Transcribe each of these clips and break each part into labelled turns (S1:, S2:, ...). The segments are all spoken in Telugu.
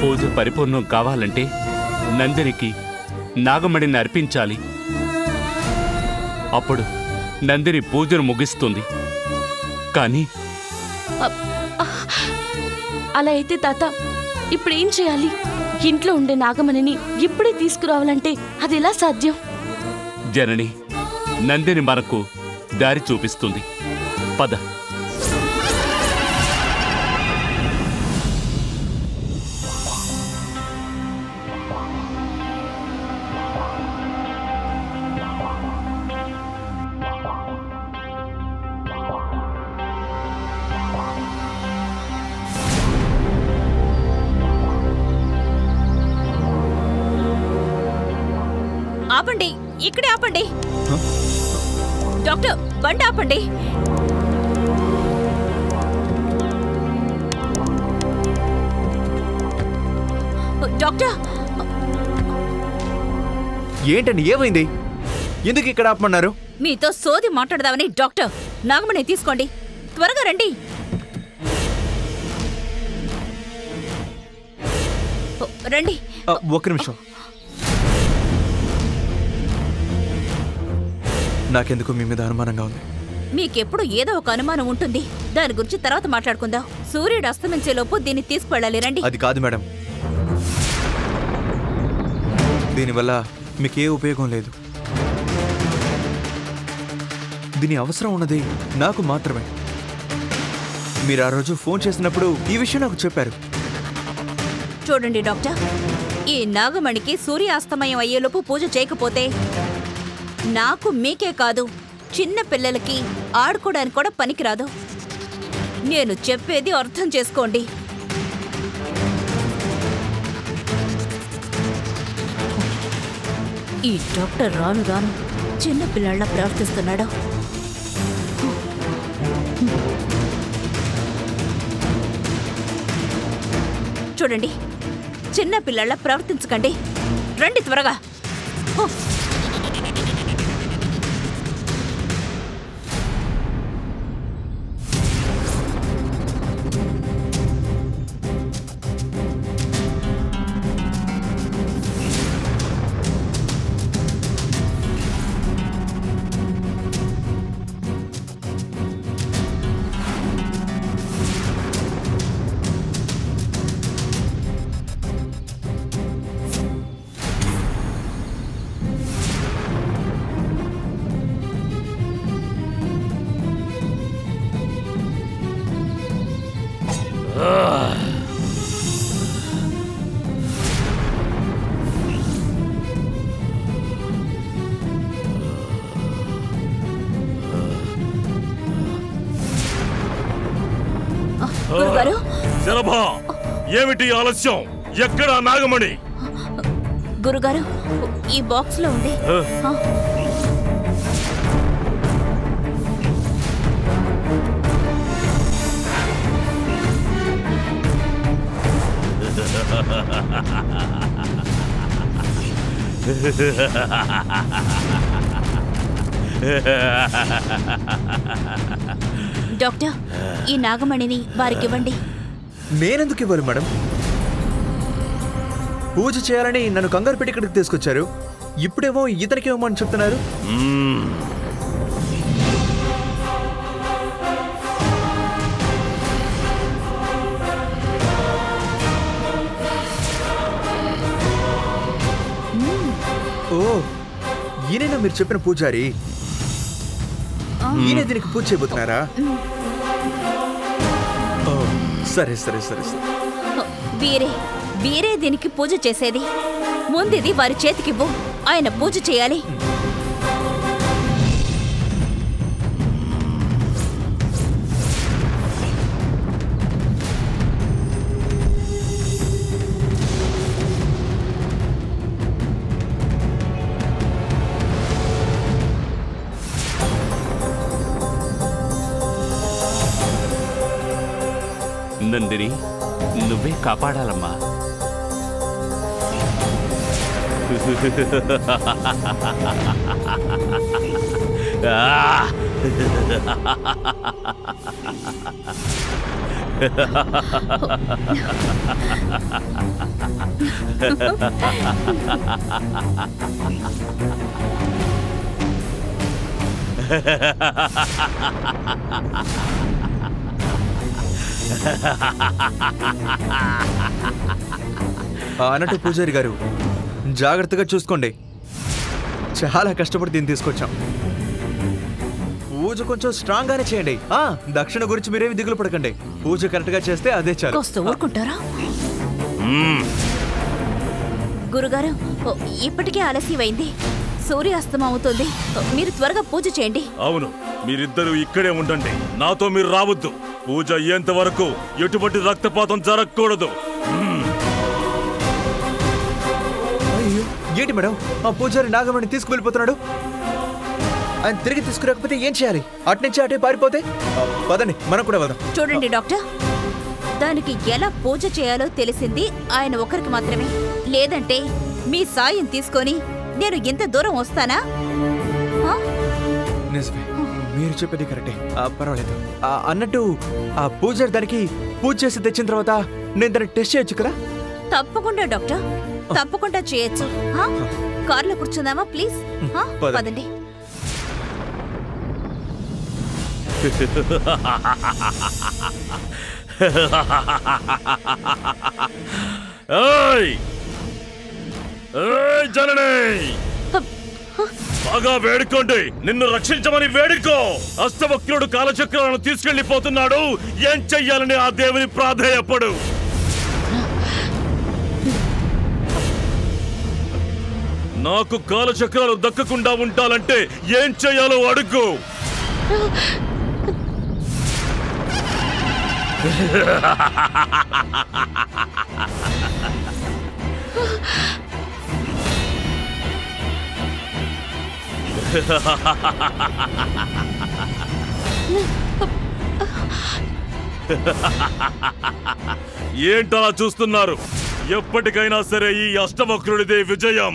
S1: పూజ పరిపూర్ణం కావాలంటే నందినికి నాగమణిని అర్పించాలి. అప్పుడు నందిని పూజను ముగిస్తుంది. కానీ
S2: అలా అయితే తాత ఇప్పుడేం చేయాలి? ఇంట్లో ఉండే నాగమణిని ఇప్పుడే తీసుకురావాలంటే అది ఎలా సాధ్యం?
S1: జనని, నందిని మనకు దారి చూపిస్తుంది. పద.
S3: ఆపండి, ఇక్కడే ఆపండి. డాక్టర్, బండి ఆపండి. డాక్టర్,
S4: ఏంటండి, ఏమైంది? ఎందుకు ఇక్కడ ఆపమన్నారు?
S3: మీతో సోది మాట్లాడదామని. డాక్టర్, నాగమణి తీసుకోండి, త్వరగా రండి. రండి.
S4: ఒక్క నిమిషం. నాకెందుకు మీ మీద అనుమానంగా ఉంది.
S3: మీకెప్పుడు ఏదో ఒక అనుమానం ఉంటుంది. దాని గురించి తర్వాత మాట్లాడుకుందాం. సూర్యుడు అస్తమించేలోపు దీన్ని తీసుకువెళ్ళాలి. రండి.
S4: అది కాదు మేడం, దీనివల్ల మీకే ఉపయోగం లేదు. దీని అవసరం ఉన్నది నాకు మాత్రమే. మీరు ఆ రోజు ఫోన్ చేసినప్పుడు ఈ విషయం నాకు చెప్పారు.
S3: చూడండి డాక్టర్, ఈ నాగమణికి సూర్యాస్తమయం అయ్యేలోపు పూజ చేయకపోతే నాకు, మీకే కాదు, చిన్న పిల్లలకి ఆడుకోవడానికి కూడా పనికిరాదు. నేను చెప్పేది అర్థం చేసుకోండి. ఈ డాక్టర్ రాను రాను చిన్న పిల్లల్లా ప్రవర్తిస్తున్నాడు. చూడండి, చిన్న పిల్లల్లా ప్రవర్తించకండి. రండి త్వరగా. గురుగారు,
S5: శరభ, ఏమిటి ఆలస్యం? ఎక్కడ నాగమణి?
S3: గురుగారు, ఈ బాక్స్ లో ఉంది. డాక్టర్, ఈ నాగమణిని వారికి ఇవ్వండి.
S4: నేనెందుకు ఇవ్వాలి మేడం? పూజ చేయాలని నన్ను కంగారు పెట్టి ఇక్కడికి తీసుకొచ్చారు. ఇప్పుడేమో ఇతనికి ఇవ్వమని చెప్తున్నారు. ఓ, ఈయన మీరు చెప్పిన పూజారి? ఈయన దీనికి పూజ చేయబోతున్నారా? సరే సరే సరే సరే.
S3: వీరే దీనికి పూజ చేసేది. ముందిది వారి చేతికివ్వు, ఆయన పూజ చేయాలి.
S1: నందిని, నువ్వే కాపాడాలమ్మా.
S4: అన్నట్టు పూజారి గారు, జాగ్రత్తగా చూసుకోండి. చాలా కష్టపడి దీన్ని తీసుకొచ్చాం. పూజ కొంచెం స్ట్రాంగ్ గానే చేయండి. దక్షిణ గురించి మీరేమి దిగులు పడకండి. పూజ కరెక్ట్ గా చేస్తే అదే చాలు.
S3: ఊరుకుంటారా గురుగారు? ఇప్పటికే ఆలస్యమైంది, సూర్యాస్తమం అవుతుంది. మీరు త్వరగా పూజ చేయండి.
S5: అవును, మీరిద్దరూ ఇక్కడే ఉండండి, నాతో మీరు రావద్దు. పూజ అయ్యేంత వరకు ఎటువంటి రక్తపాతం జరగకూడదు.
S4: అయ్యో, ఏంటి మేడం, ఆ పూజారి నాగమణి తీసుకువెళ్ళిపోతున్నాడు. ఆయన తిరిగి తీసుకురాకపోతే ఏం చేయాలి? అట్నుంచి అటే పారిపోతే? పదండి, మనం కూడా వెళ్దాం.
S3: చూడండి డాక్టర్, దానికి ఎలా పూజ చేయాలో తెలిసింది ఆయన ఒకరికి మాత్రమే. లేదంటే మీ సాయం తీసుకొని నేను ఇంత దూరం వస్తానా?
S4: నిజమే, మీరు చెప్పేది కరెక్టే. పర్వాలేదు. అన్నట్టు ఆ పూజారి దానికి పూజ చేసి తెచ్చిన తర్వాత నేను దాన్ని టెస్ట్ చేయొచ్చు కదా?
S3: తప్పకుండా డాక్టర్, తప్పకుండా చేయొచ్చు. కార్లో కూర్చుందామా ప్లీజ్? పదండి.
S5: జనని, బాగా వేడుకోండి, నిన్ను రక్షించమని వేడుకో. అష్టవక్రుడు కాలచక్రాలను తీసుకెళ్లిపోతున్నాడు, ఏం చెయ్యాలని ఆ దేవుని ప్రాధేయపడు. నాకు కాలచక్రాలు దక్కకుండా ఉండాలంటే ఏం చెయ్యాలో అడుగు. ఏంటలా చూస్తున్నారు? ఎప్పటికైనా సరే ఈ అష్టవక్రుడిదే విజయం.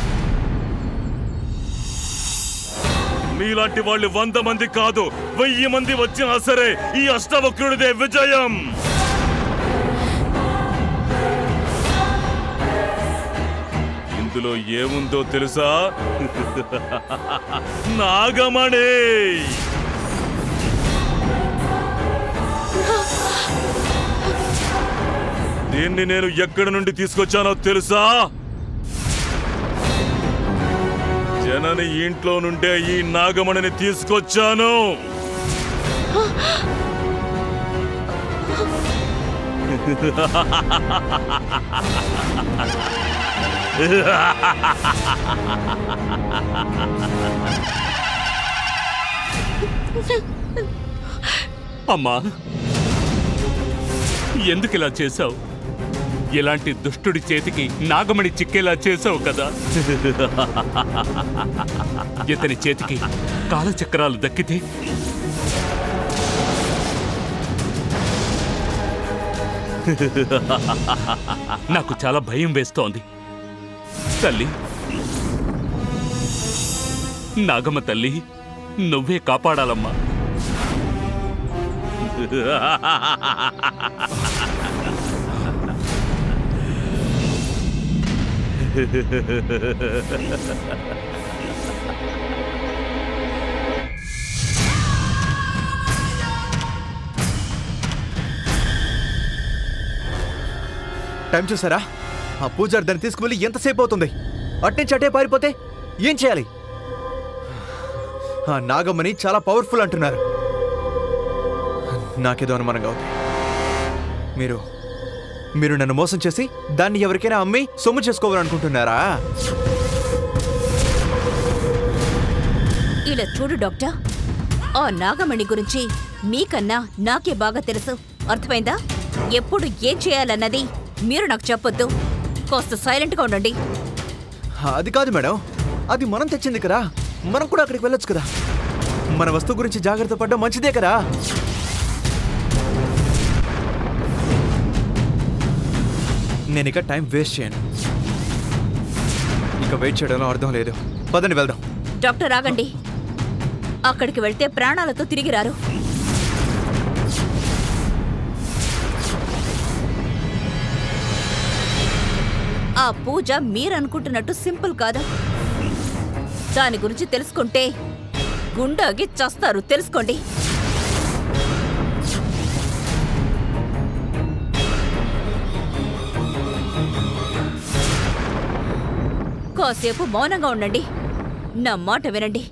S5: మీలాంటి వాళ్ళు 100 మంది కాదు, 1000 మంది వచ్చినా సరే ఈ అష్టవక్రుడిదే విజయం. ఇందులో ఏముందో తెలుసా? నాగమణి. దీన్ని నేను ఎక్కడి నుండి తీసుకొచ్చానో తెలుసా? జనని ఇంట్లో నుండే ఈ నాగమణిని తీసుకొచ్చాను.
S1: అమ్మా, ఎందుకు ఇలా చేశావు? ఇలాంటి దుష్టుడి చేతికి నాగమణి చిక్కేలా చేసావు కదా. ఇతని చేతికి కాలచక్రాలు దక్కితే నాకు చాలా భయం వేస్తోంది. తల్లి, నాగమ్మ తల్లి, నువ్వే కాపాడాలమ్మా.
S4: టైం చూసారా? ఆ పూజారి దాన్ని తీసుకువెళ్ళి ఎంతసేపు అవుతుంది? అట్నుంచి అటే పారిపోతే ఏం చేయాలి? ఆ నాగమ్మని చాలా పవర్ఫుల్ అంటున్నారు. నాకేదో అనుమానంగా ఉంది. మీరు నన్ను మోసం చేసి దాన్ని ఎవరికైనా అమ్మి సొమ్ము చేసుకోవాలనుకుంటున్నారా?
S3: ఇలా చూడు డాక్టర్, ఆ నాగమణి గురించి మీకన్నా నాకే బాగా తెలుసు. అర్థమైందా? ఎప్పుడు ఏం చేయాలన్నది మీరు నాకు చెప్పొద్దు. కాస్త సైలెంట్గా ఉండండి.
S4: అది కాదు మేడం, అది మనం తెచ్చింది కదా, మనం కూడా అక్కడికి వెళ్ళొచ్చు కదా. మన వస్తువు గురించి జాగ్రత్త పడ్డం మంచిదే కదా. నేను ఇక టైం వేస్ట్ చేయను. ఇక వెయిట్ చేయడంలో అర్థం లేదు. పదండి వెళ్దాం.
S3: డాక్టర్ ఆగండి. అక్కడికి వెళ్తే ప్రాణాలతో తిరిగి రారు. ఆ పూజ మీరనుకుంటున్నట్టు సింపుల్ కాదు. దాని గురించి తెలుసుకుంటే గుండాగి చస్తారు, తెలుసుకోండి. కాసేపు మౌనంగా ఉండండి, నా మాట వినండి.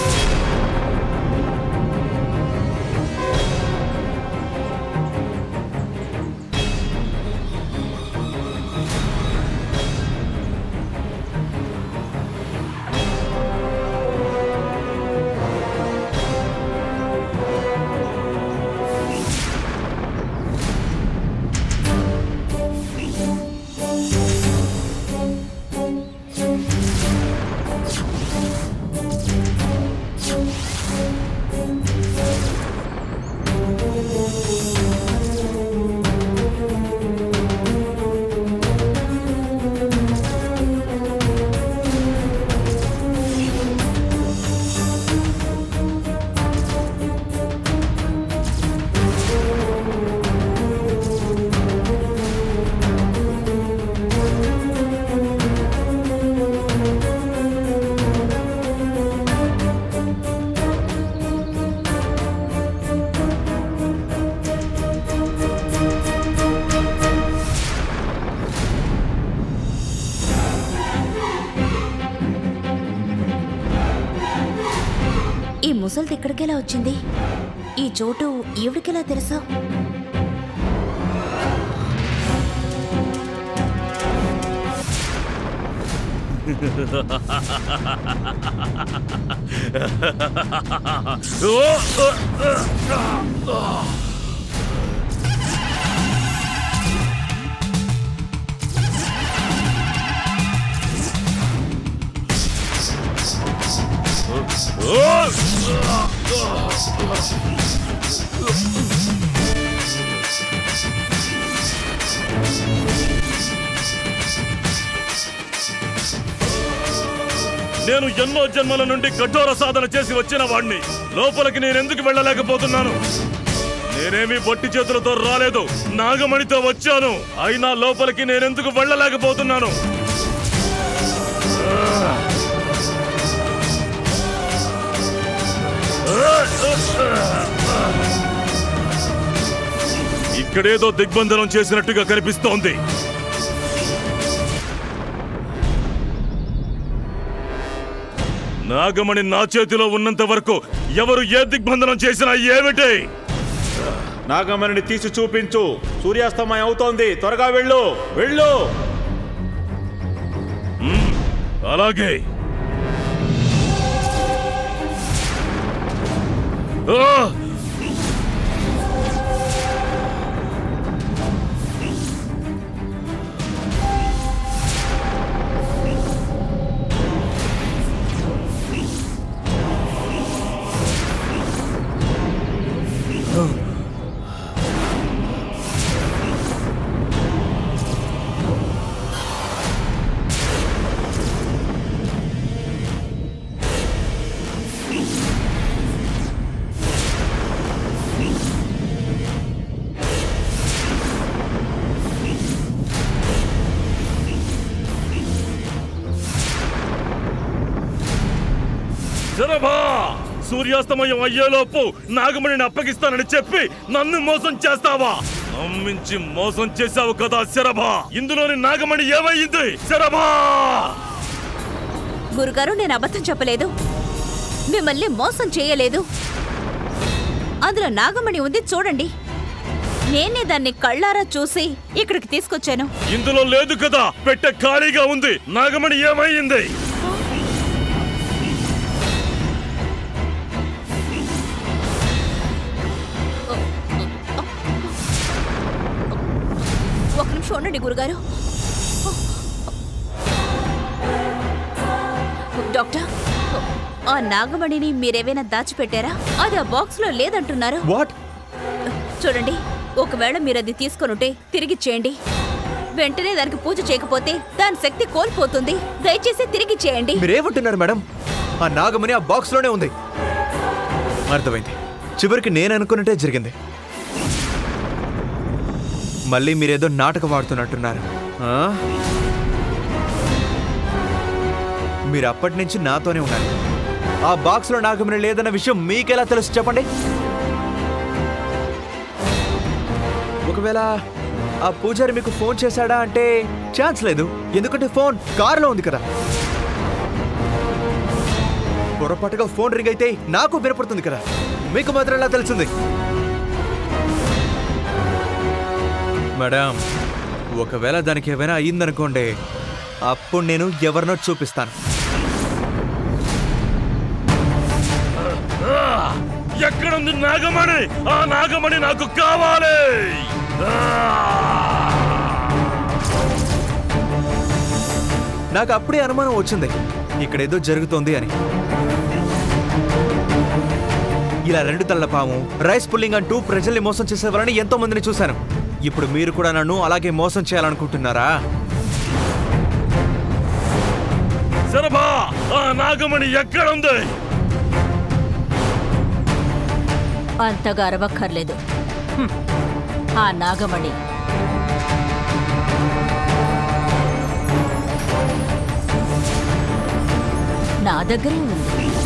S3: ఈ ముసలిది ఇక్కడికెలా వచ్చింది? ఈ చోటు ఈవిడికెలా తెలుసా?
S5: నేను ఎన్నో జన్మల నుండి కఠోర సాధన చేసి వచ్చిన వాణ్ణి. లోపలికి నేనెందుకు వెళ్ళలేకపోతున్నాను? నేనేమి బొట్టి చేతులతో రాలేదు, నాగమణితో వచ్చాను. అయినా లోపలికి నేనెందుకు వెళ్ళలేకపోతున్నాను? ఇక్కడేదో దిగ్బంధనం చేసినట్టుగా కనిపిస్తోంది. నాగమణి నా చేతిలో ఉన్నంత వరకు ఎవరు ఏ దిగ్బంధనం చేసినా ఏమిటి?
S6: నాగమణిని తీసి చూపించు. సూర్యాస్తమయం అవుతోంది, త్వరగా వెళ్ళు, వెళ్ళు.
S5: అలాగే. శరభా, సూర్యాస్తమయం అయ్యేలోపు నాగమణిని అప్పగిస్తానని చెప్పి నన్ను మోసం చేస్తావా? నమ్మించి మోసం చేశావు కదా శరభా. ఇందులోని నాగమణి ఏమయ్యింది శరభా?
S3: గురుగారు, నేను అబద్ధం చెప్పలేదు, మిమ్మల్ని మోసం చేయలేదు. అందులో నాగమణి ఉంది, చూడండి. నేనే దాన్ని కళ్ళారా చూసి ఇక్కడికి తీసుకొచ్చాను.
S5: ఇందులో లేదు కదా, పెట్టె ఖాళీగా ఉంది. నాగమణి ఏమయ్యింది?
S3: ఒక నిమిషం ఉండండి గురుగారు. డాక్టర్, ఆ నాగమణిని మీరేమైనా దాచిపెట్టారా? అది ఆ బాక్స్ లో లేదంటున్నారు.
S4: వాట్?
S3: చూడండి, ఒకవేళ మీరు అది తీసుకొనుంటే తిరిగిచ్చేయండి. వెంటనే దానికి పూజ చేయకపోతే దాని శక్తి కోల్పోతుంది. దయచేసి తిరిగి చేయండి.
S4: మీరేమంటున్నారు మేడం? ఆ నాగమణి ఆ బాక్స్ లోనే ఉంది. అర్థమైంది. చివరికి నేను అనుకున్నట్టే జరిగింది. మళ్ళీ మీరేదో నాటకం ఆడుతున్నట్టున్నారు. మీరు అప్పటి నుంచి నాతోనే ఉన్నారు. ఆ బాక్స్లో నాగమణి లేదన్న విషయం మీకెలా తెలుసు చెప్పండి? ఒకవేళ ఆ పూజారి మీకు ఫోన్ చేశాడా అంటే ఛాన్స్ లేదు, ఎందుకంటే ఫోన్ కారులో ఉంది కదా. పొరపాటుగా ఫోన్ రింగ్ అయితే నాకు వినపడుతుంది కదా, మీకు మాత్రం ఎలా తెలిసింది? మేడం, ఒకవేళ దానికి ఏమైనా అయ్యిందనుకోండి, అప్పుడు నేను ఎవరినో చూపిస్తాను.
S5: ఎక్కడుంది నాగమణి? ఆ నాగమణి నాకు కావాలి.
S4: నాకు అప్పుడే అనుమానం వచ్చింది ఇక్కడ ఏదో జరుగుతోంది అని. ఇలా 2 తలల పాము, రైస్ పుల్లింగ్ అంటూ ప్రజల్ని మోసం చేసేవారని ఎంతో మందిని చూశాను. ఇప్పుడు మీరు కూడా నన్ను అలాగే మోసం చేయాలనుకుంటున్నారా?
S5: శరభా, ఆ నాగమణి ఎక్కడుంది?
S3: అంతగా అరవక్కర్లేదు. ఆ నాగమణి నా దగ్గరే ఉంది.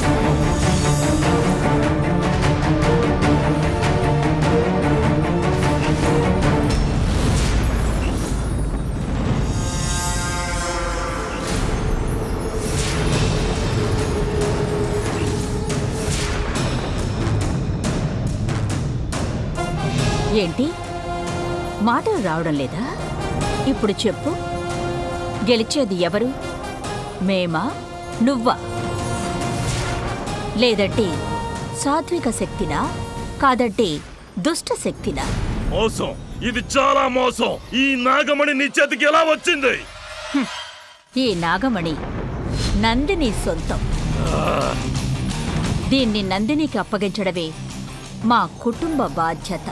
S3: ఏంటి, మాటలు రావడం లేదా? ఇప్పుడు చెప్పు, గెలిచేది ఎవరు? మేమా, నువ్వా? లేదంటే సాత్విక శక్తినా, కాదంటే దుష్ట శక్తినా?
S5: మోసం, ఇది చాలా మోసం. ఈ నాగమణి నీ చేతికి ఎలా వచ్చింది?
S3: ఈ నాగమణి నందిని సొంతం. దీన్ని నందినికి అప్పగించడమే మా కుటుంబ బాధ్యత.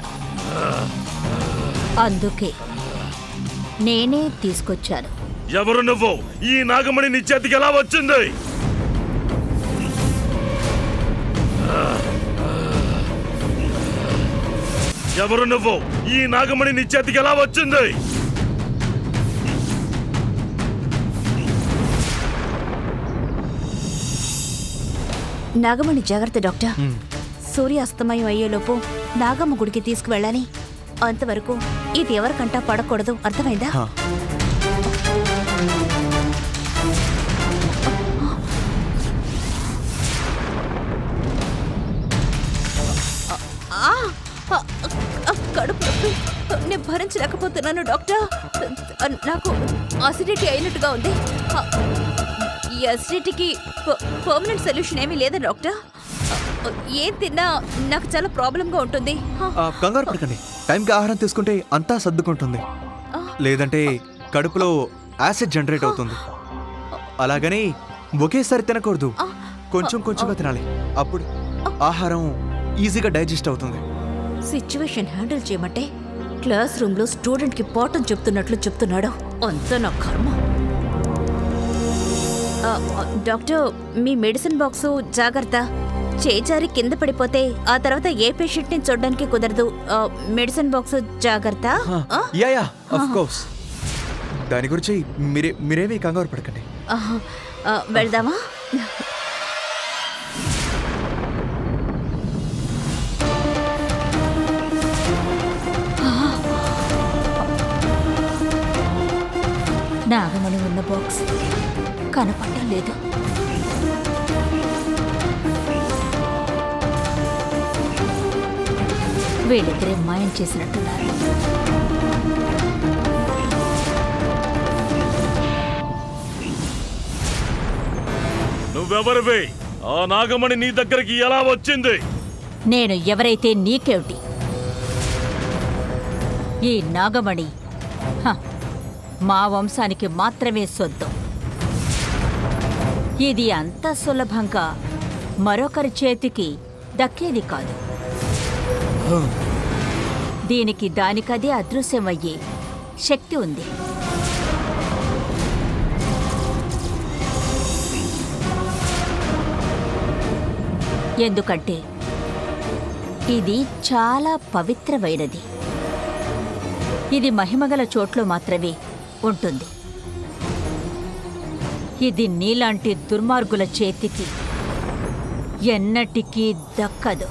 S3: అందుకే నేనే తీసుకొచ్చాను.
S5: ఎవరు నువ్వు? ఈ నాగమణి నీ చేతికి ఎలా వచ్చింది? ఎవరు నువ్వు? ఈ నాగమణి నీ చేతికి ఎలా వచ్చింది?
S3: నాగమణి జాగ్రత్త డాక్టర్. సూర్యాస్తమయం అయ్యేలోపు నాగమ్మ గుడికి తీసుకువెళ్ళాలి. అంతవరకు ఇది ఎవరికంటా పడకూడదు, అర్థమైందా? కడుపు నేను భరించలేకపోతున్నాను డాక్టర్. నాకు అసిడిటీ అయినట్టుగా ఉంది. ఈ అసిడిటీకి పర్మనెంట్ సొల్యూషన్ ఏమీ లేదా డాక్టర్? ఏం తిన్నా నాకు చాలా ప్రాబ్లంగా ఉంటుంది.
S4: కంగారు పడకండి, టైంకి ఆహారం తీసుకుంటే అంతా సర్దుకుంటుంది. లేదంటే కడుపులో యాసిడ్ జనరేట్ అవుతుంది. అలాగని ఒకేసారి తినకూడదు, కొంచెం కొంచెంగా తినాలి. అప్పుడు ఆహారం ఈజీగా డైజెస్ట్ అవుతుంది.
S3: సిచ్యువేషన్ హ్యాండిల్ చేయమంటే క్లాస్ రూమ్ లో స్టూడెంట్ కి పాఠం చెప్తున్నట్లు చెప్తున్నాడు. అంతా నా కర్మ. డాక్టర్, మీ మెడిసిన్ బాక్సు జాగ్రత్త. చేజారి కింద పడిపోతే ఆ తర్వాత ఏ పేషెంట్ ని చూడడానికి కుదరదు. మెడిసిన్ బాక్స్ జాగ్రత్త.
S4: Yeah of course. దాని గురించి మీరేమీ కంగారు పడకండి.
S3: వెళ్దామా? నాగమణి ఉన్న బాక్స్ కనపడటం లేదు. వీళ్ళిద్దరే మాయం చేసినట్టున్నారు.
S5: నువ్వెవరివి? ఆ నాగమణి నీ దగ్గరికి ఎలా వచ్చింది?
S3: నేను ఎవరైతే నీకేమిటి? ఈ నాగమణి మా వంశానికి మాత్రమే సొంతం. ఇది అంత సులభంగా మరొకరి చేతికి దక్కేది కాదు. దీనికి దానికదే అదృశ్యమయ్యే శక్తి ఉంది. ఎందుకంటే ఇది చాలా పవిత్రమైనది. ఇది మహిమగల చోట్లో మాత్రమే ఉంటుంది.
S7: ఇది నీలాంటి దుర్మార్గుల చేతికి ఎన్నటికీ దక్కదు.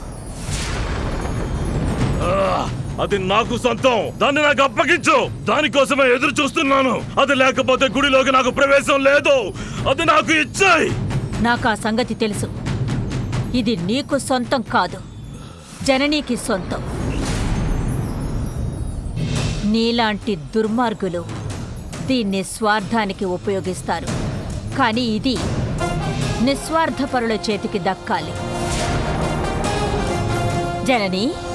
S5: అది నాకు సొంతం. దాన్ని నాకు అప్పగించు. దానికోసమే ఎదురు చూస్తున్నాను. అది లేకపోతే గుడిలోకి నాకు ప్రవేశం లేదు. అది నాకు ఇచ్చేయ్.
S7: నాకు ఆ సంగతి తెలుసు. ఇది నీకు సొంతం కాదు, జననీకి సొంతం. నీలాంటి దుర్మార్గులు దీన్ని స్వార్థానికి ఉపయోగిస్తారు. కానీ ఇది నిస్వార్థపరుల చేతికి దక్కాలి. జనని